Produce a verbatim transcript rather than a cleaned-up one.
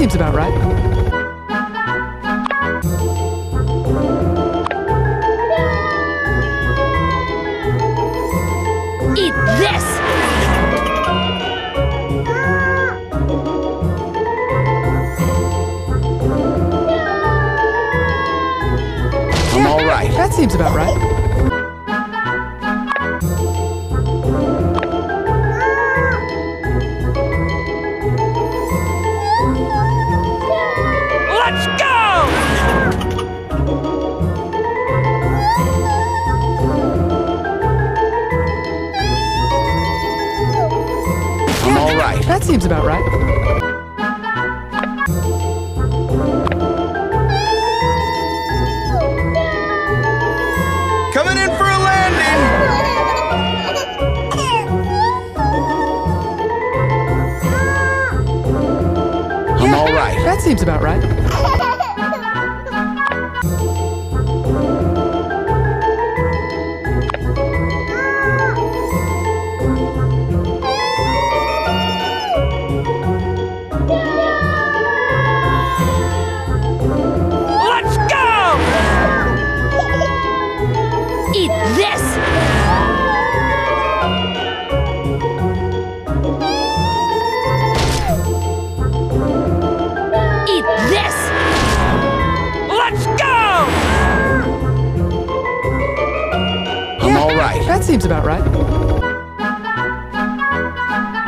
seems about right. Eat this! I'm all right. That seems about right. Let's go! I'm all right. That seems about right. Coming in for a landing. I'm all right. That seems about right. Let's go! Eat this! Eat this! Let's go! I'm all right. That seems about right.